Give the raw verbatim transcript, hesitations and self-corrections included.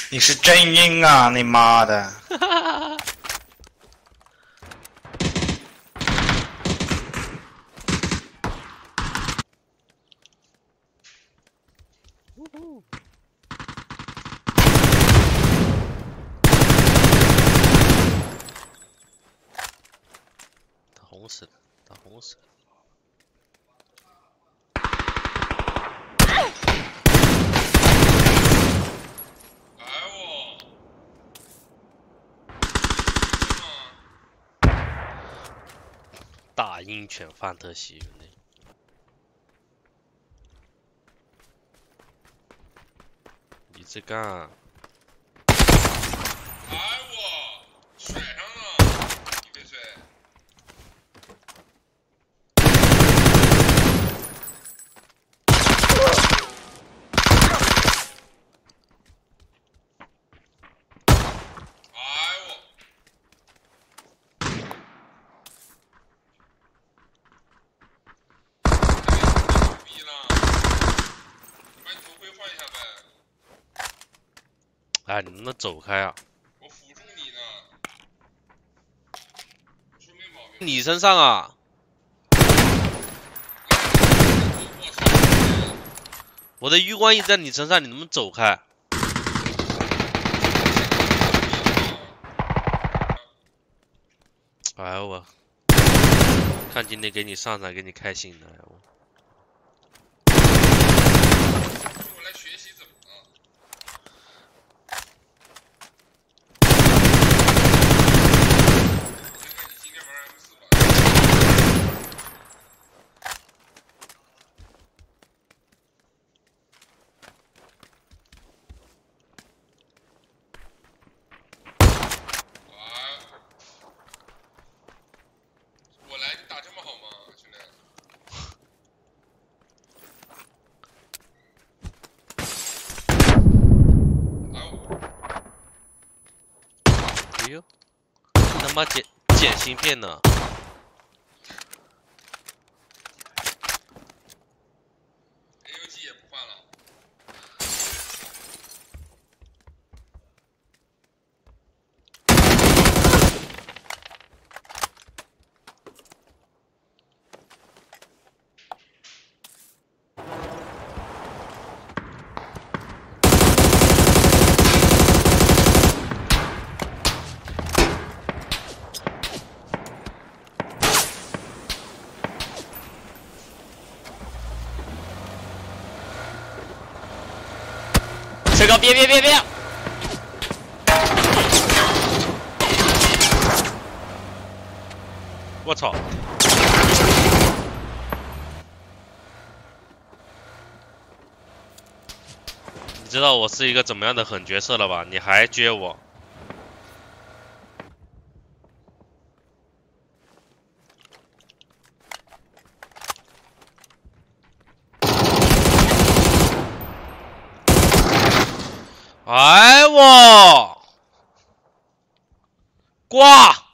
你是真晕啊！你妈的！ 打红死了，打红死了。 大鹰犬范特西，你这干、啊？ 哎我甩上了，你别吹。哎我。 哎，你能不能走开啊？ 我辅助你呢，我说没毛病。 你身上啊！ 我操！ 我的余光一直在你身上，你能不能走开？哎我，看今天给你上场，给你开心的，哎我。 哎呦，他妈捡捡芯片呢！ A U G 也不换了。 这个别别别别！我操！你知道我是一个怎么样的狠角色了吧？你还撅我？哎我挂。